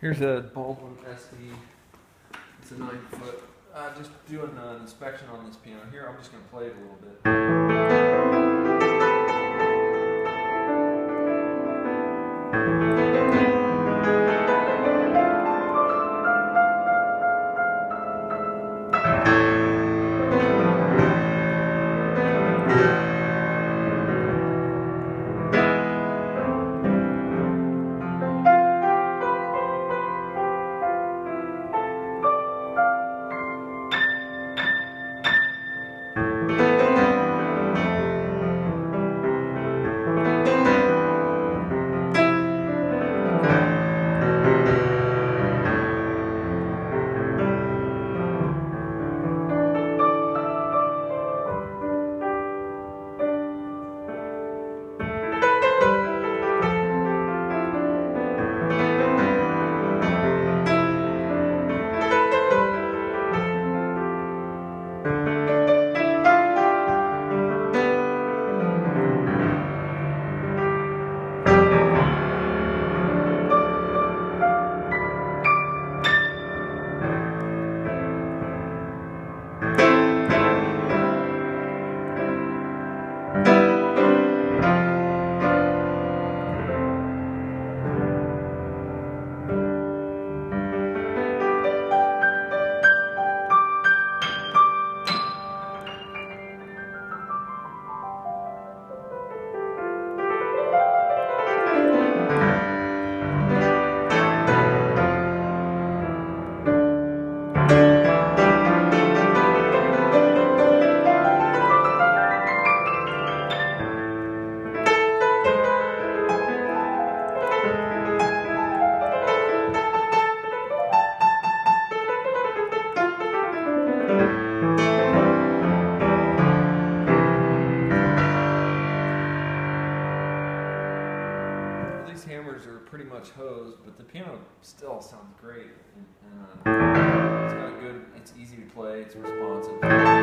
Here's a Baldwin SD. It's a 9-foot. Just doing an inspection on this piano here. I'm just going to play it a little bit. These hammers are pretty much hosed, but the piano still sounds great. It's got a good, it's easy to play, it's responsive.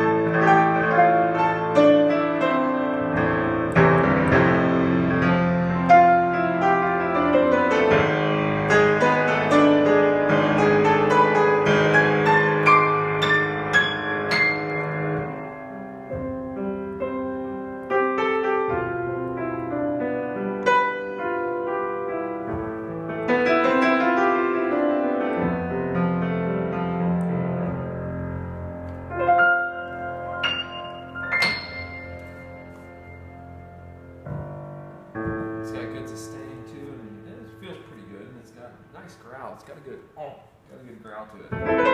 It's got good sustain too, and it feels pretty good. And it's got a nice growl. It's got a good growl to it.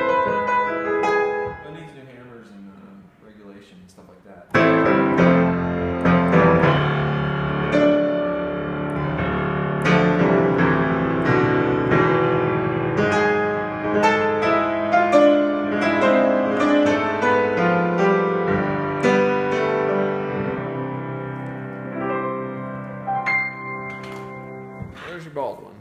It needs new hammers and regulation and stuff like that. There's your Baldwin.